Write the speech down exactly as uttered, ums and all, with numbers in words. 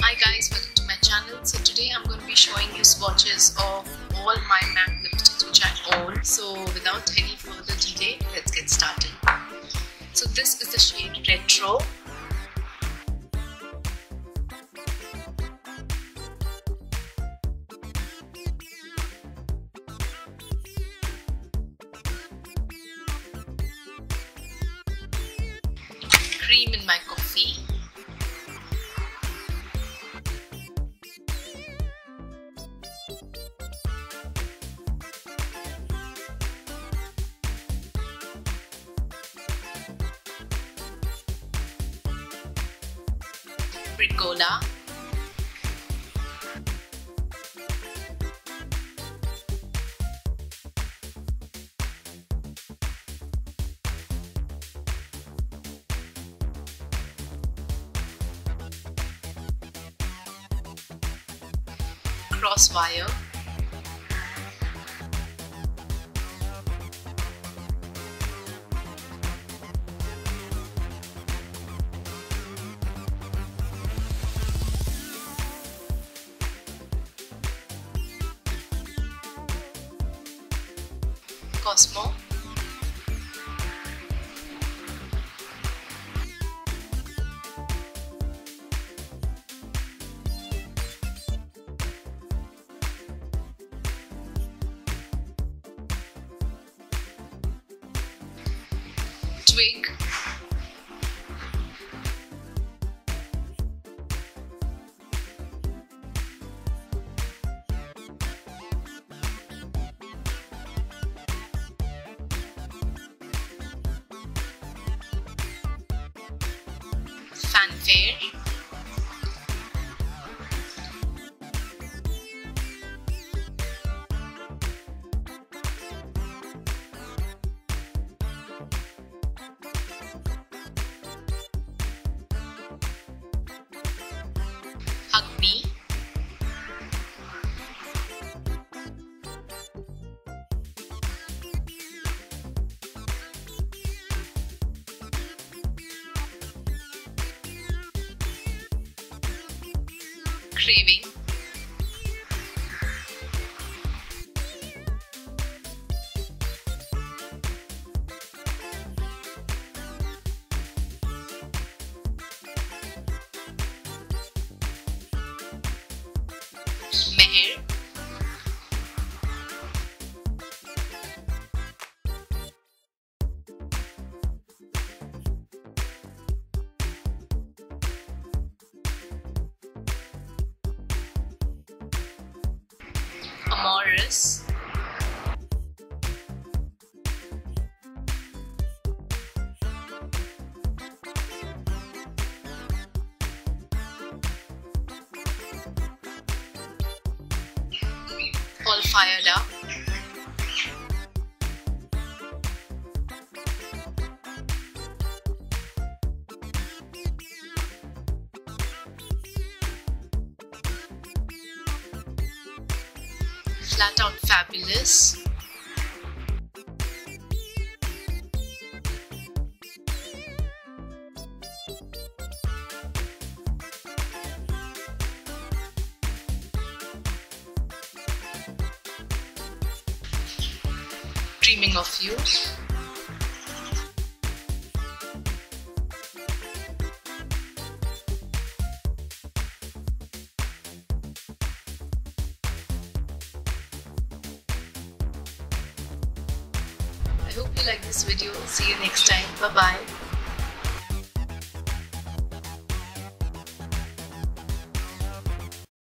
Hi guys, welcome to my channel. So today I'm going to be showing you swatches of all my MAC lipsticks which I own. So without any further delay, let's get started. So this is the shade Retro. Cream in my coffee. Ricola. Crosswire. Cosmo. Twig. Fanfare. Hug Me. Craving. Meher. Amoris. All Fired Up. Flat Out Fabulous. Dreaming of You. I hope you like this video. See you next time. Bye bye.